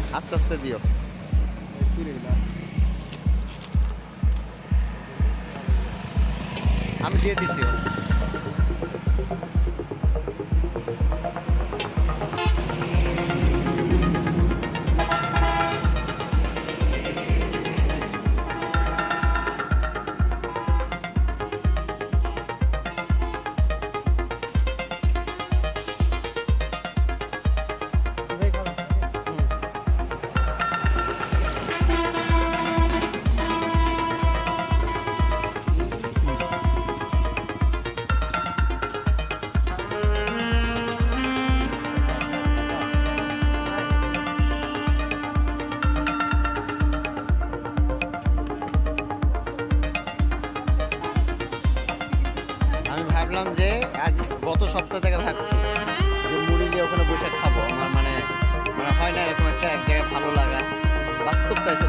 আস্তে আস্তে দিও। আমি দিয়ে দিছি। আমি ভাবলাম যে আজ গত সপ্তাহ থেকে ভাবছি যে মুড়ি দিয়ে ওখানে বসে খাবো। আমার মানে মানে হয় না এরকম একটা এক জায়গায় ভালো লাগা, বাস্তব তাই